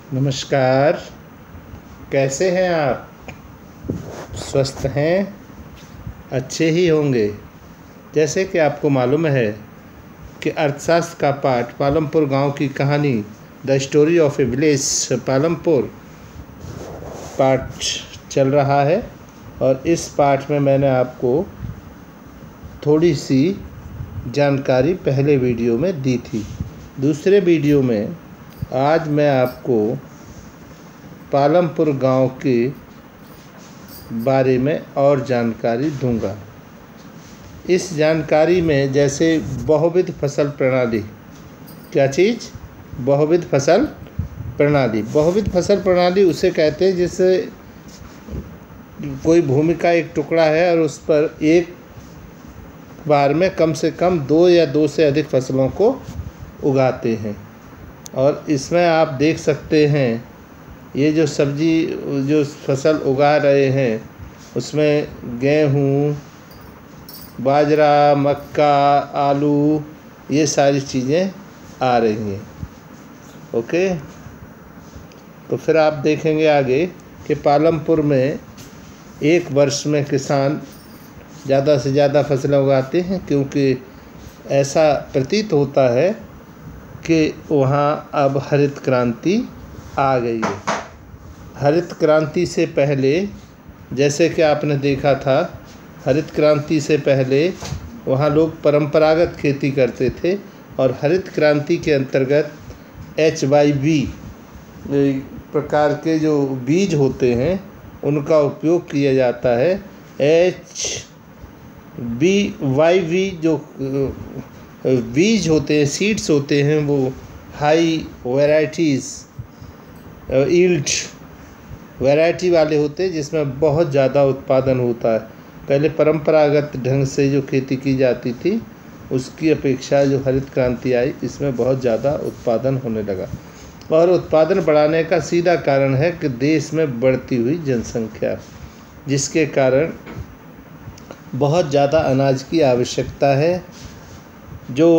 नमस्कार। कैसे हैं आप? स्वस्थ हैं? अच्छे ही होंगे। जैसे कि आपको मालूम है कि अर्थशास्त्र का पाठ पालमपुर गांव की कहानी the story of a village Palampur पाठ चल रहा है और इस पाठ में मैंने आपको थोड़ी सी जानकारी पहले वीडियो में दी थी। दूसरे वीडियो में आज मैं आपको पालमपुर गांव के बारे में और जानकारी दूंगा। इस जानकारी में जैसे बहुविध फसल प्रणाली, क्या चीज़? बहुविध फसल प्रणाली। बहुविध फसल प्रणाली उसे कहते हैं जिससे कोई भूमि का एक टुकड़ा है और उस पर एक बार में कम से कम 2 या 2 से अधिक फसलों को उगाते हैं। और इसमें आप देख सकते हैं ये जो जो फसल उगा रहे हैं उसमें गेहूँ, बाजरा, मक्का, आलू, ये सारी चीज़ें आ रही हैं। ओके, तो फिर आप देखेंगे आगे कि पालमपुर में एक वर्ष में किसान ज़्यादा से ज़्यादा फसलें उगाते हैं, क्योंकि ऐसा प्रतीत होता है कि वहाँ अब हरित क्रांति आ गई है। हरित क्रांति से पहले, जैसे कि आपने देखा था, हरित क्रांति से पहले वहाँ लोग परंपरागत खेती करते थे और हरित क्रांति के अंतर्गत HYV प्रकार के जो बीज होते हैं उनका उपयोग किया जाता है। HBYV जो बीज होते हैं, सीड्स होते हैं, वो हाई वैरायटीज़ यील्ड वैरायटी वाले होते हैं जिसमें बहुत ज़्यादा उत्पादन होता है। पहले परंपरागत ढंग से जो खेती की जाती थी उसकी अपेक्षा जो हरित क्रांति आई इसमें बहुत ज़्यादा उत्पादन होने लगा। और उत्पादन बढ़ाने का सीधा कारण है कि देश में बढ़ती हुई जनसंख्या, जिसके कारण बहुत ज़्यादा अनाज की आवश्यकता है। जो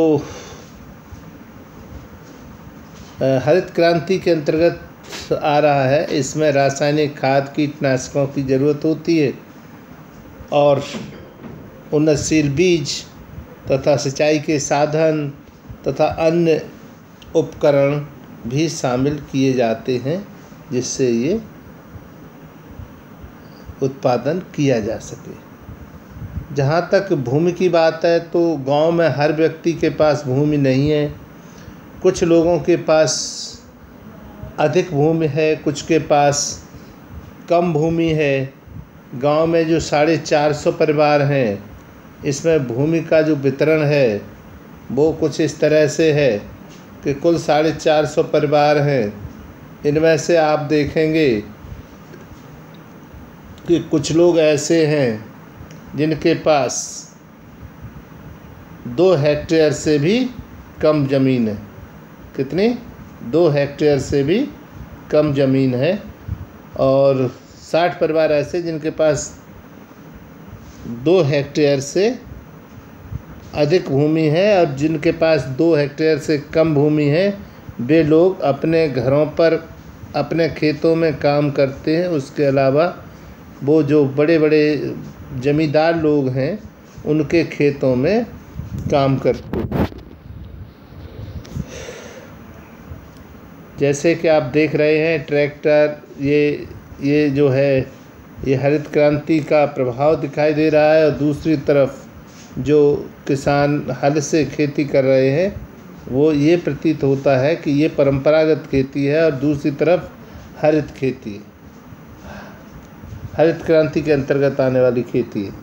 हरित क्रांति के अंतर्गत आ रहा है इसमें रासायनिक खाद, कीटनाशकों की ज़रूरत होती है और उन्नतशील बीज तथा सिंचाई के साधन तथा अन्य उपकरण भी शामिल किए जाते हैं जिससे ये उत्पादन किया जा सके। जहाँ तक भूमि की बात है तो गांव में हर व्यक्ति के पास भूमि नहीं है। कुछ लोगों के पास अधिक भूमि है, कुछ के पास कम भूमि है। गांव में जो 450 परिवार हैं इसमें भूमि का जो वितरण है वो कुछ इस तरह से है कि कुल 450 परिवार हैं। इनमें से आप देखेंगे कि कुछ लोग ऐसे हैं जिनके पास 2 हेक्टेयर से भी कम ज़मीन है। कितनी? 2 हेक्टेयर से भी कम ज़मीन है। और 60 परिवार ऐसे जिनके पास 2 हेक्टेयर से अधिक भूमि है और जिनके पास 2 हेक्टेयर से कम भूमि है वे लोग अपने घरों पर अपने खेतों में काम करते हैं। उसके अलावा वो जो बड़े बड़े जमींदार लोग हैं उनके खेतों में काम करते हैं। जैसे कि आप देख रहे हैं ट्रैक्टर, ये जो है ये हरित क्रांति का प्रभाव दिखाई दे रहा है। और दूसरी तरफ जो किसान हल से खेती कर रहे हैं वो ये प्रतीत होता है कि ये परंपरागत खेती है और दूसरी तरफ हरित खेती है, हरित क्रांति के अंतर्गत आने वाली खेती है।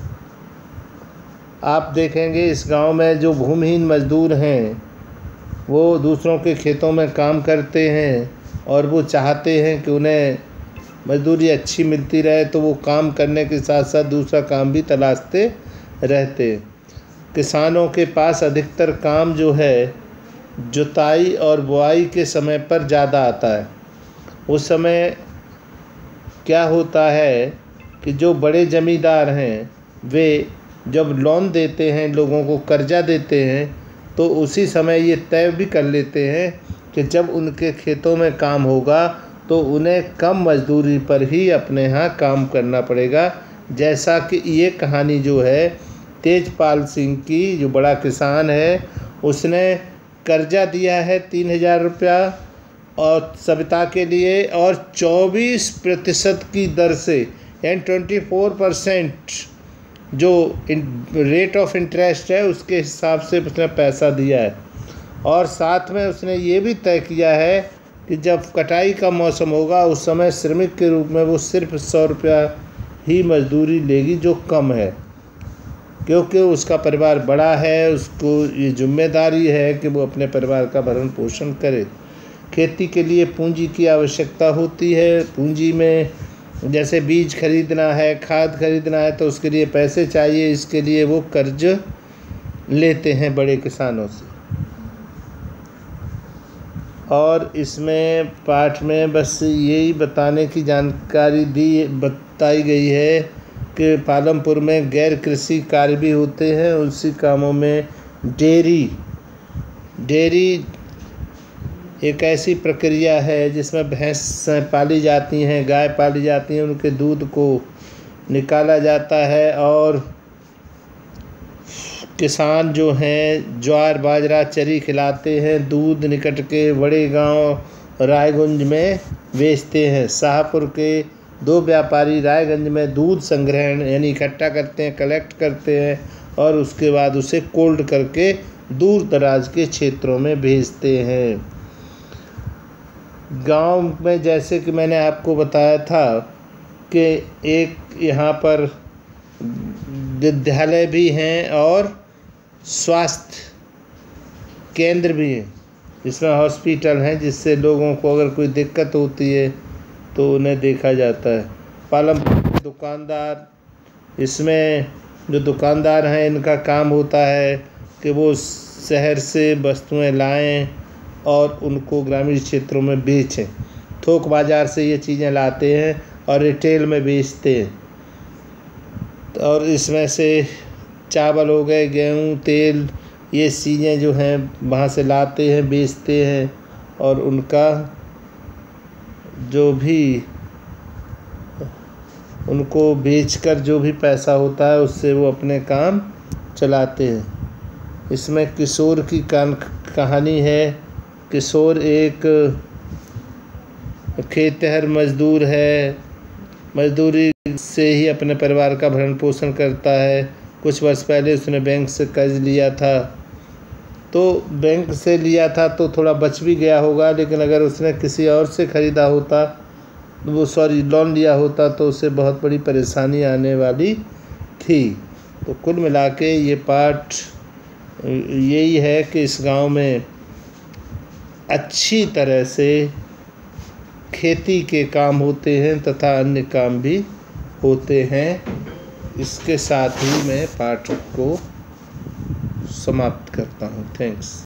आप देखेंगे इस गांव में जो भूमिहीन मजदूर हैं वो दूसरों के खेतों में काम करते हैं और वो चाहते हैं कि उन्हें मजदूरी अच्छी मिलती रहे, तो वो काम करने के साथ साथ दूसरा काम भी तलाशते रहते हैं। किसानों के पास अधिकतर काम जो है जुताई और बुआई के समय पर ज़्यादा आता है। उस समय क्या होता है कि जो बड़े ज़मींदार हैं वे जब लोन देते हैं, लोगों को कर्जा देते हैं, तो उसी समय ये तय भी कर लेते हैं कि जब उनके खेतों में काम होगा तो उन्हें कम मजदूरी पर ही अपने यहाँ काम करना पड़ेगा। जैसा कि ये कहानी जो है तेजपाल सिंह की, जो बड़ा किसान है, उसने कर्जा दिया है 3,000 रुपया और सविता के लिए, और 24% की दर से, यानी 24% जो रेट ऑफ इंटरेस्ट है उसके हिसाब से उसने पैसा दिया है। और साथ में उसने ये भी तय किया है कि जब कटाई का मौसम होगा उस समय श्रमिक के रूप में वो सिर्फ 100 रुपया ही मजदूरी लेगी, जो कम है, क्योंकि उसका परिवार बड़ा है, उसको ये जिम्मेदारी है कि वो अपने परिवार का भरण पोषण करे। खेती के लिए पूंजी की आवश्यकता होती है। पूंजी में जैसे बीज खरीदना है, खाद खरीदना है, तो उसके लिए पैसे चाहिए। इसके लिए वो कर्ज लेते हैं बड़े किसानों से। और इसमें पाठ में बस यही बताने की जानकारी बताई गई है कि पालमपुर में गैर कृषि कार्य भी होते हैं। उसी कामों में डेयरी एक ऐसी प्रक्रिया है जिसमें भैंसें पाली जाती हैं, गाय पाली जाती हैं, उनके दूध को निकाला जाता है और किसान जो हैं ज्वार बाजरा चरी खिलाते हैं, दूध निकट के बड़े गांव रायगंज में बेचते हैं। शाहपुर के 2 व्यापारी रायगंज में दूध संग्रहण यानी इकट्ठा करते हैं, कलेक्ट करते हैं और उसके बाद उसे कोल्ड करके दूर दराज के क्षेत्रों में भेजते हैं। गांव में जैसे कि मैंने आपको बताया था कि एक यहाँ पर विद्यालय भी हैं और स्वास्थ्य केंद्र भी हैं, जिसमें हॉस्पिटल हैं, जिससे लोगों को अगर कोई दिक्कत होती है तो उन्हें देखा जाता है। पालमपुर के दुकानदार, इसमें जो दुकानदार हैं इनका काम होता है कि वो शहर से वस्तुएं लाएं और उनको ग्रामीण क्षेत्रों में बेचें। थोक बाज़ार से ये चीज़ें लाते हैं और रिटेल में बेचते हैं। और इसमें से चावल हो गए, गेहूँ, तेल, ये चीज़ें जो हैं वहाँ से लाते हैं, बेचते हैं और उनका जो भी उनको बेचकर जो भी पैसा होता है उससे वो अपने काम चलाते हैं। इसमें किशोर की कहानी है। किशोर एक खेतिहर मजदूर है, मजदूरी से ही अपने परिवार का भरण पोषण करता है। कुछ वर्ष पहले उसने बैंक से कर्ज लिया था, तो बैंक से लिया था तो थोड़ा बच भी गया होगा, लेकिन अगर उसने किसी और से ख़रीदा होता लोन लिया होता तो उसे बहुत बड़ी परेशानी आने वाली थी। तो कुल मिला के ये पाठ यही है कि इस गांव में अच्छी तरह से खेती के काम होते हैं तथा अन्य काम भी होते हैं। इसके साथ ही मैं पाठ को समाप्त करता हूँ। थैंक्स।